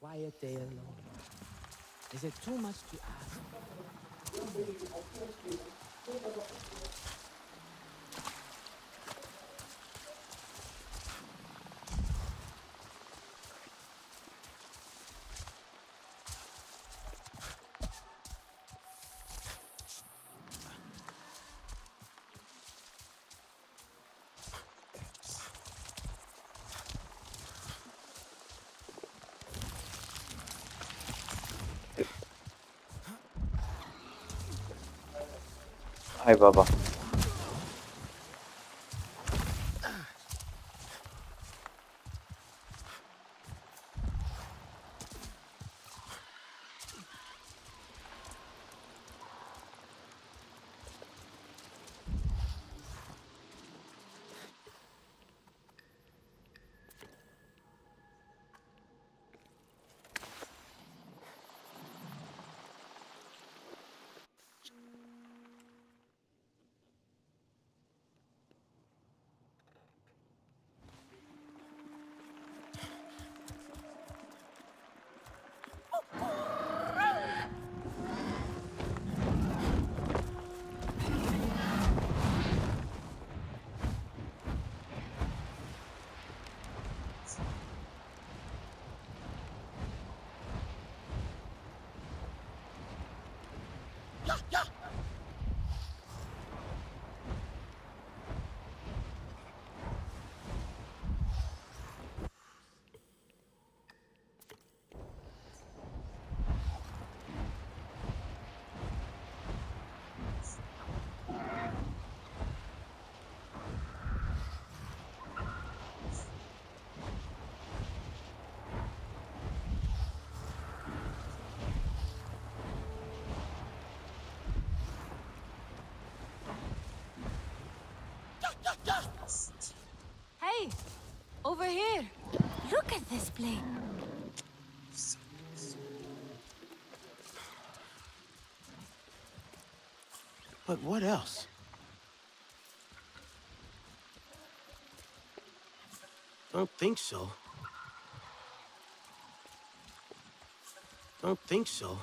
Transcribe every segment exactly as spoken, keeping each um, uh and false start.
quiet day alone. Is it too much to ask? Hi, Baba. Hey, over here. Look at this place. But what else? Don't think so. Don't think so.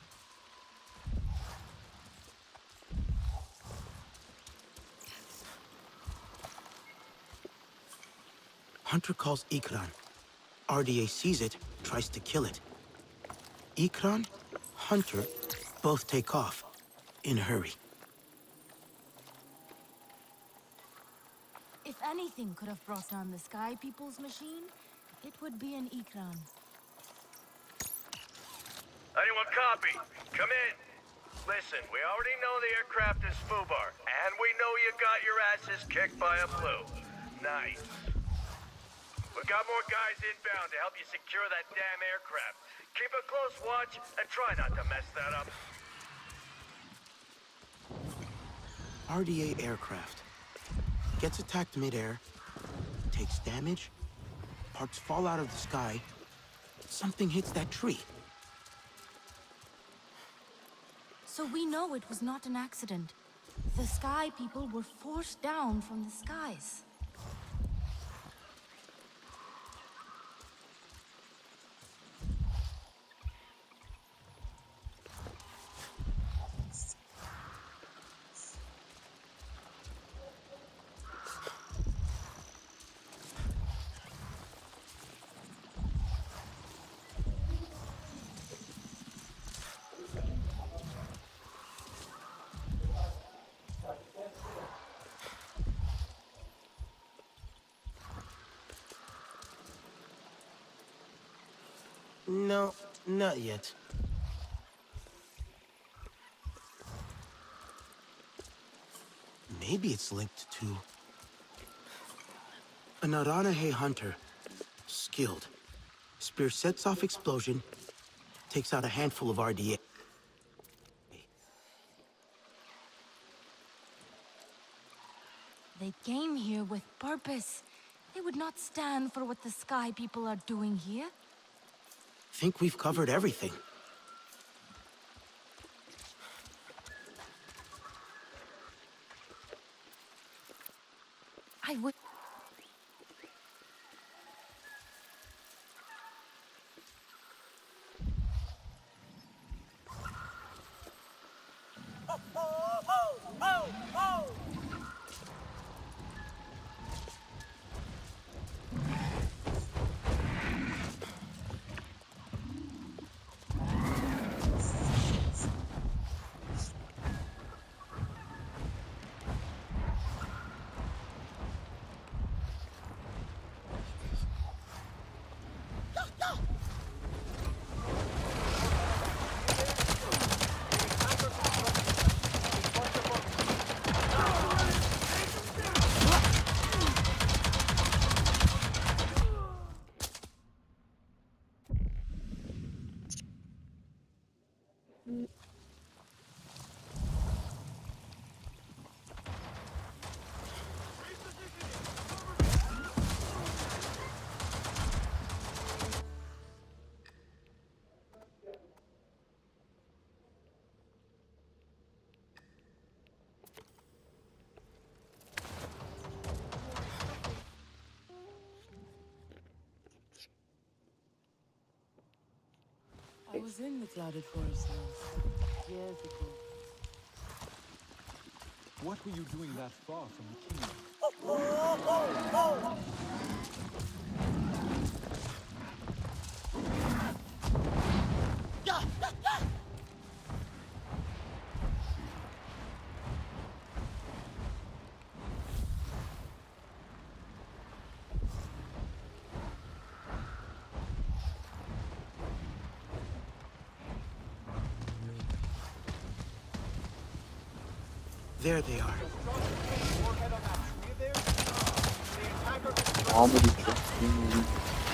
Hunter calls Ikran. R D A sees it, tries to kill it. Ikran, Hunter, both take off. In a hurry. If anything could have brought down the Sky People's machine, it would be an Ikran. Anyone copy? Come in. Listen, we already know the aircraft is Fubar, and we know you got your asses kicked by a Blue. Nice. We got more guys inbound to help you secure that damn aircraft. Keep a close watch and try not to mess that up. R D A aircraft. Gets attacked midair, takes damage, parts fall out of the sky, something hits that tree. So we know it was not an accident. The Sky People were forced down from the skies. No, not yet. Maybe it's linked to... a Naranahe hunter. Skilled. Spear sets off explosion, takes out a handful of R D A. They came here with purpose. They would not stand for what the Sky People are doing here. Think we've covered everything. I would... I was in the clouded forest once, years ago. What were you doing that far from the kingdom? There they are. Armory truck.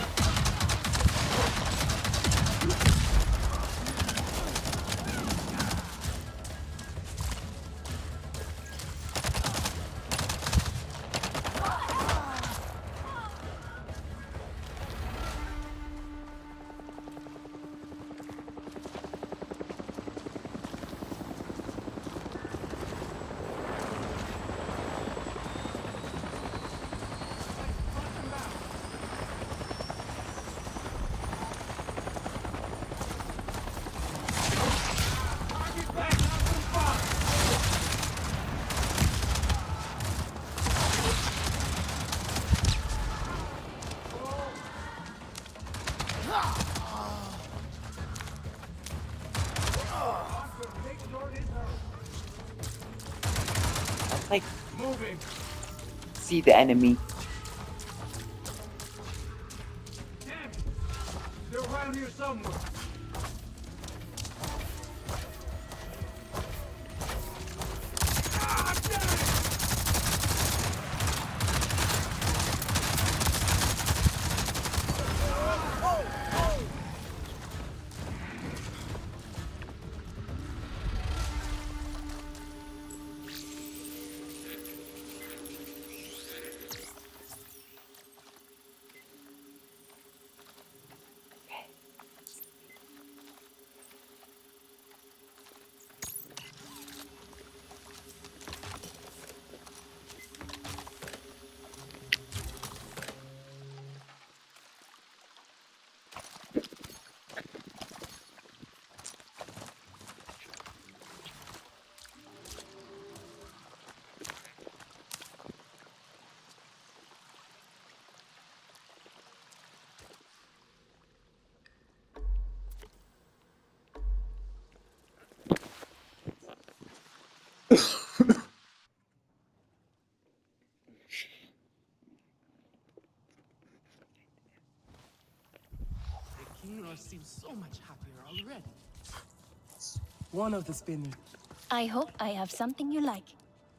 Like, moving. See the enemy. Damn it! They're around here somewhere. Kingra seems so much happier already. One of the spinners. I hope I have something you like.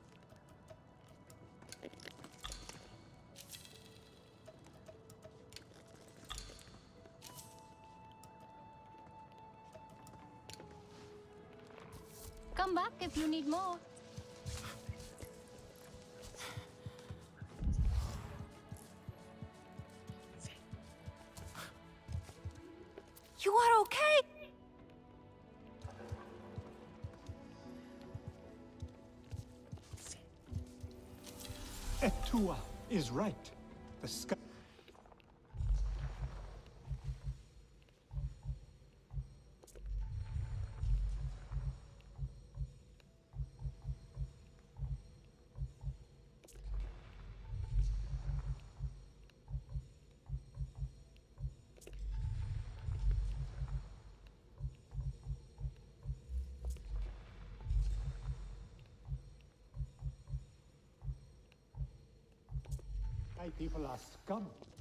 Come back if you need more. You are okay? Etua is right. The sky. People are scum.